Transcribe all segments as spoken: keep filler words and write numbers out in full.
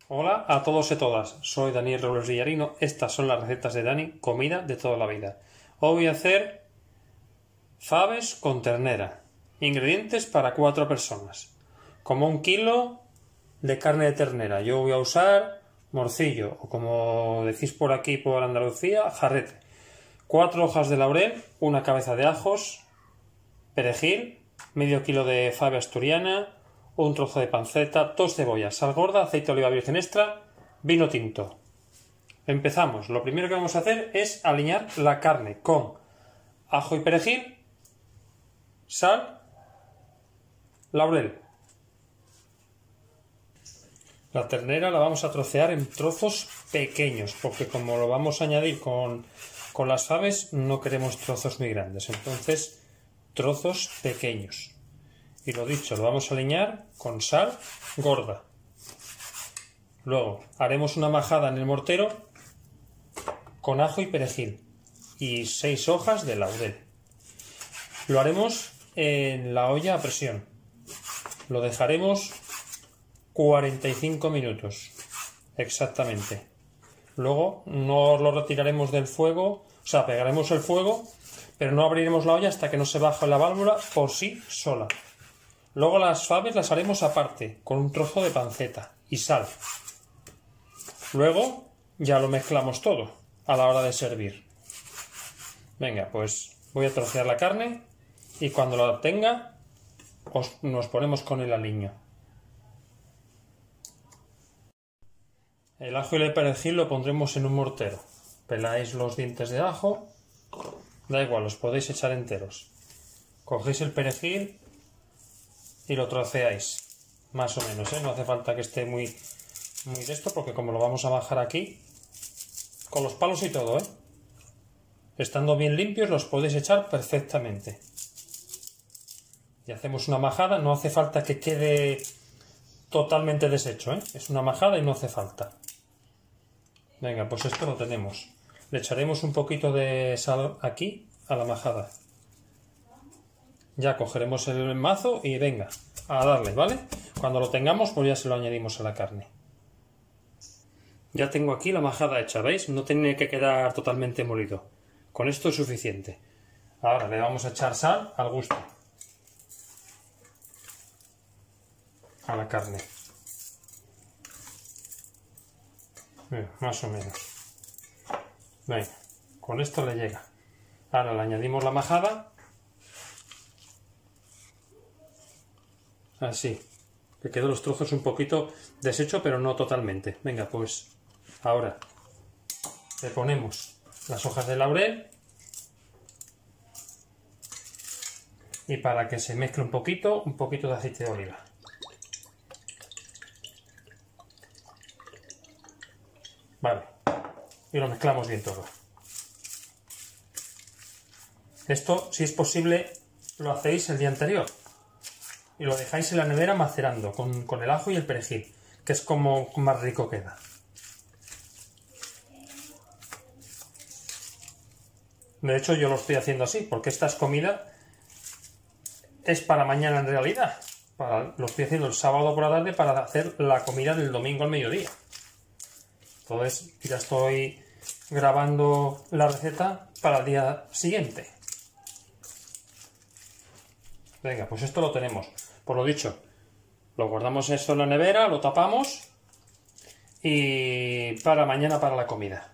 Hola a todos y todas, soy Daniel Robles Villarino, estas son las recetas de Dani, comida de toda la vida. Hoy voy a hacer faves con ternera, ingredientes para cuatro personas, como un kilo de carne de ternera. Yo voy a usar morcillo, o como decís por aquí por Andalucía, jarrete, cuatro hojas de laurel, una cabeza de ajos, perejil, medio kilo de fave asturiana, un trozo de panceta, dos cebollas, sal gorda, aceite de oliva virgen extra, vino tinto. Empezamos. Lo primero que vamos a hacer es aliñar la carne con ajo y perejil, sal, laurel. La ternera la vamos a trocear en trozos pequeños, porque como lo vamos a añadir con, con las faves, no queremos trozos muy grandes. Entonces, trozos pequeños. Y lo dicho, lo vamos a aliñar con sal gorda. Luego haremos una majada en el mortero con ajo y perejil y seis hojas de laurel. Lo haremos en la olla a presión. Lo dejaremos cuarenta y cinco minutos exactamente. Luego no lo retiraremos del fuego, o sea, pegaremos el fuego, pero no abriremos la olla hasta que no se baje la válvula por sí sola. Luego las faves las haremos aparte, con un trozo de panceta y sal. Luego ya lo mezclamos todo a la hora de servir. Venga, pues voy a trocear la carne y cuando la tenga os, nos ponemos con el aliño. El ajo y el perejil lo pondremos en un mortero. Peláis los dientes de ajo, da igual, los podéis echar enteros. Cogéis el perejil y lo troceáis, más o menos, ¿eh? No hace falta que esté muy, muy de esto, porque como lo vamos a bajar aquí, con los palos y todo, ¿eh? Estando bien limpios los podéis echar perfectamente. Y hacemos una majada, no hace falta que quede totalmente deshecho, ¿eh? Es una majada y no hace falta. Venga, pues esto lo tenemos. Le echaremos un poquito de sal aquí a la majada. Ya cogeremos el mazo y venga, a darle, ¿vale? Cuando lo tengamos, pues ya se lo añadimos a la carne. Ya tengo aquí la majada hecha, ¿veis? No tiene que quedar totalmente molido. Con esto es suficiente. Ahora le vamos a echar sal al gusto a la carne. Bien, más o menos. Venga, con esto le llega. Ahora le añadimos la majada. Así, que quedan los trozos un poquito deshecho, pero no totalmente. Venga, pues ahora le ponemos las hojas de laurel y para que se mezcle un poquito, un poquito de aceite de oliva. Vale, y lo mezclamos bien todo. Esto, si es posible, lo hacéis el día anterior y lo dejáis en la nevera macerando con, con el ajo y el perejil, que es como más rico queda. De hecho, yo lo estoy haciendo así, porque esta comida es para mañana en realidad. Para, lo estoy haciendo el sábado por la tarde para hacer la comida del domingo al mediodía. Entonces, ya estoy grabando la receta para el día siguiente. Venga, pues esto lo tenemos. Por lo dicho, lo guardamos esto en la nevera, lo tapamos y para mañana para la comida.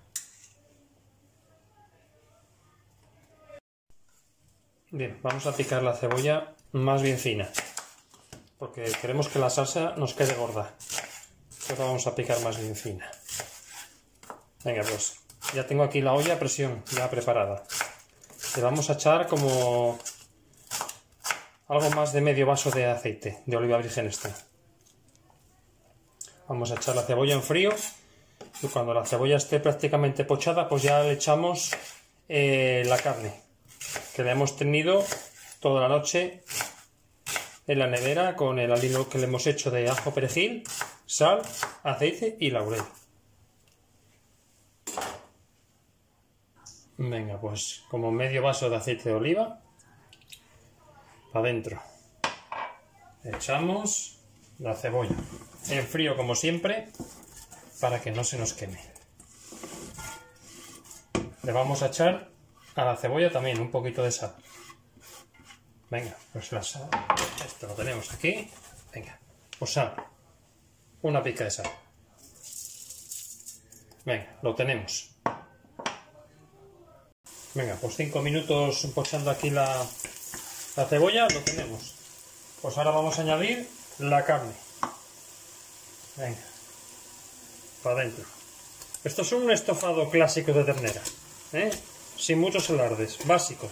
Bien, vamos a picar la cebolla más bien fina, porque queremos que la salsa nos quede gorda. Entonces la vamos a picar más bien fina. Venga, pues ya tengo aquí la olla a presión ya preparada. Le vamos a echar como algo más de medio vaso de aceite de oliva virgen extra. Vamos a echar la cebolla en frío y cuando la cebolla esté prácticamente pochada, pues ya le echamos eh, la carne que la hemos tenido toda la noche en la nevera con el aliño que le hemos hecho de ajo, perejil, sal, aceite y laurel. Venga, pues como medio vaso de aceite de oliva para adentro. Echamos la cebolla en frío como siempre para que no se nos queme. Le vamos a echar a la cebolla también un poquito de sal. Venga, pues la sal, esto lo tenemos aquí. Venga, pues sal, una pica de sal. Venga, lo tenemos. Venga, pues cinco minutos pochando aquí la, la cebolla, lo tenemos. Pues ahora vamos a añadir la carne. Venga, para adentro. Esto es un estofado clásico de ternera, ¿eh? Sin muchos alardes, básico.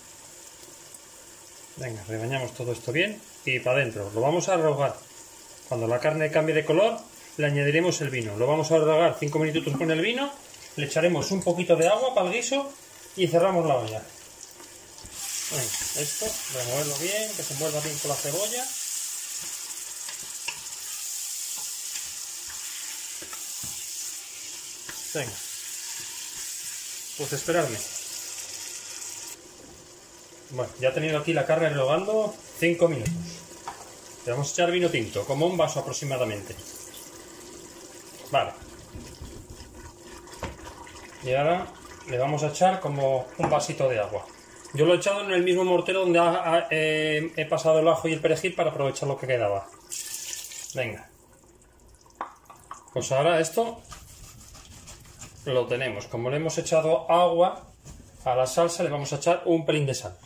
Venga, rebañamos todo esto bien y para adentro. Lo vamos a rehogar. Cuando la carne cambie de color, le añadiremos el vino. Lo vamos a rehogar cinco minutos con el vino, le echaremos un poquito de agua para el guiso y cerramos la olla. Venga, esto, removerlo bien, que se envuelva bien con la cebolla. Venga, pues esperarme. Bueno, ya he tenido aquí la carne rehogando cinco minutos. Le vamos a echar vino tinto, como un vaso aproximadamente. Vale. Y ahora le vamos a echar como un vasito de agua. Yo lo he echado en el mismo mortero donde ha, ha, eh, he pasado el ajo y el perejil para aprovechar lo que quedaba. Venga. Pues ahora esto lo tenemos. Como le hemos echado agua a la salsa, le vamos a echar un pelín de sal.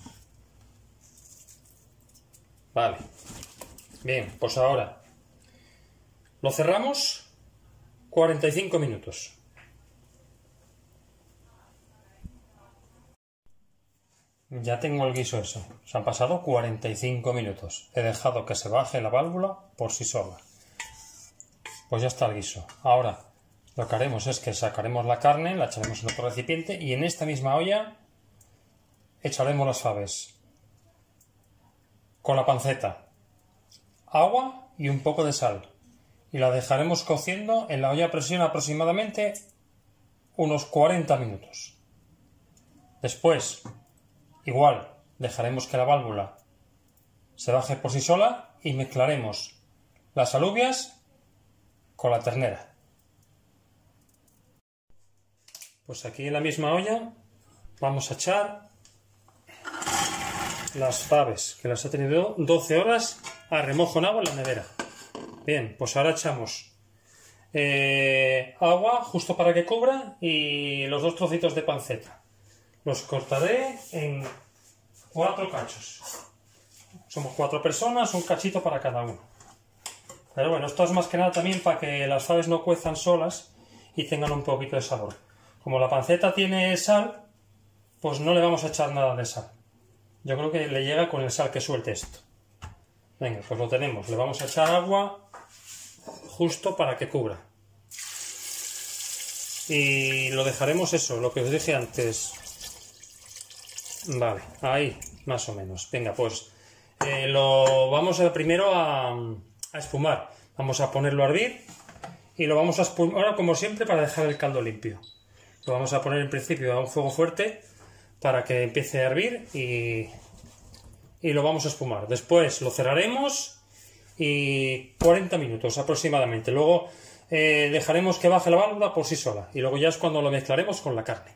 Vale. Bien, pues ahora lo cerramos cuarenta y cinco minutos. Ya tengo el guiso eso. Se han pasado cuarenta y cinco minutos. He dejado que se baje la válvula por sí sola. Pues ya está el guiso. Ahora lo que haremos es que sacaremos la carne, la echaremos en otro recipiente y en esta misma olla echaremos las faves. Con la panceta, agua y un poco de sal. Y la dejaremos cociendo en la olla a presión aproximadamente unos cuarenta minutos. Después, igual, dejaremos que la válvula se baje por sí sola y mezclaremos las alubias con la ternera. Pues aquí en la misma olla vamos a echar las faves, que las he tenido doce horas a remojo en agua en la nevera. Bien, pues ahora echamos eh, agua justo para que cubra y los dos trocitos de panceta. Los cortaré en cuatro cachos. Somos cuatro personas, un cachito para cada uno. Pero bueno, esto es más que nada también para que las faves no cuezan solas y tengan un poquito de sabor. Como la panceta tiene sal, pues no le vamos a echar nada de sal. Yo creo que le llega con el sal que suelte esto. Venga, pues lo tenemos. Le vamos a echar agua justo para que cubra. Y lo dejaremos eso, lo que os dije antes. Vale, ahí, más o menos. Venga, pues eh, lo vamos a, primero a, a espumar. Vamos a ponerlo a hervir y lo vamos a espumar, ahora como siempre, para dejar el caldo limpio. Lo vamos a poner en principio a un fuego fuerte para que empiece a hervir y, y lo vamos a espumar. Después lo cerraremos y cuarenta minutos aproximadamente. Luego eh, dejaremos que baje la válvula por sí sola y luego ya es cuando lo mezclaremos con la carne.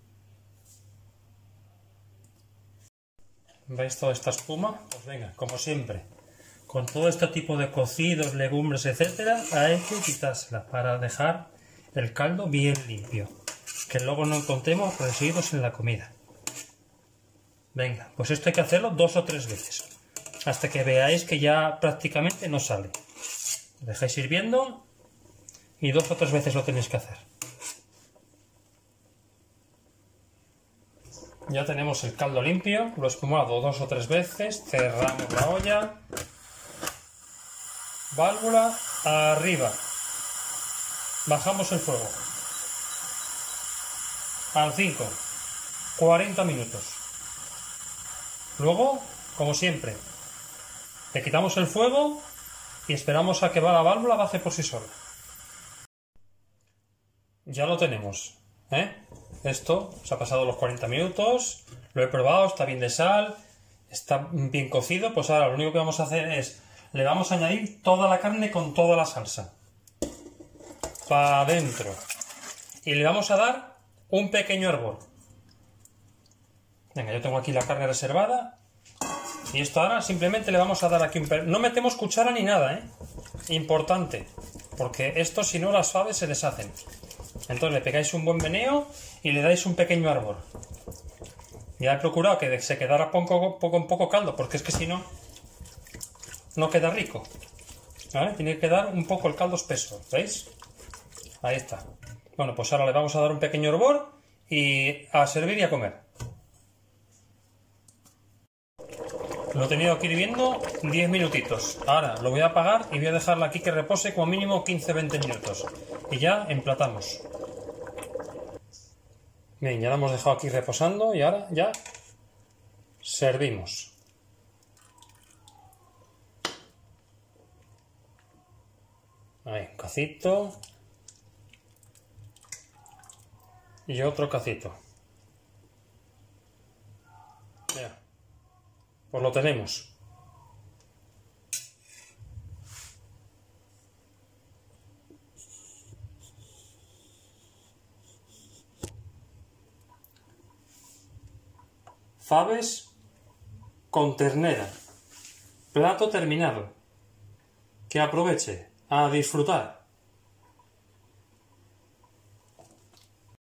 ¿Veis toda esta espuma? Pues venga, como siempre, con todo este tipo de cocidos, legumbres, etcétera, hay que quitársela para dejar el caldo bien limpio, que luego no encontremos residuos en la comida. Venga, pues esto hay que hacerlo dos o tres veces, hasta que veáis que ya prácticamente no sale. Lo dejáis hirviendo y dos o tres veces lo tenéis que hacer. Ya tenemos el caldo limpio, lo he espumado dos o tres veces, cerramos la olla, válvula arriba, bajamos el fuego al cinco, cuarenta minutos. Luego, como siempre, le quitamos el fuego y esperamos a que la válvula baje por sí sola. Ya lo tenemos, ¿eh? Esto se ha pasado los cuarenta minutos, lo he probado, está bien de sal, está bien cocido. Pues ahora lo único que vamos a hacer es, le vamos a añadir toda la carne con toda la salsa. para adentro. Y le vamos a dar un pequeño hervor. Venga, yo tengo aquí la carne reservada. Y esto ahora simplemente le vamos a dar aquí un... No metemos cuchara ni nada, ¿eh? Importante. Porque esto, si no, las faves se deshacen. Entonces le pegáis un buen meneo y le dais un pequeño hervor. Ya he procurado que se quedara poco, poco en poco caldo, porque es que si no, no queda rico. ¿Vale? Tiene que quedar un poco el caldo espeso, ¿veis? Ahí está. Bueno, pues ahora le vamos a dar un pequeño hervor y a servir y a comer. Lo he tenido aquí hirviendo diez minutitos. Ahora lo voy a apagar y voy a dejarla aquí que repose como mínimo quince a veinte minutos. Y ya emplatamos. Bien, ya la hemos dejado aquí reposando y ahora ya servimos. Ahí, un cacito. Y otro cacito. Ya. Pues lo tenemos. Faves con ternera. Plato terminado. Que aproveche a disfrutar.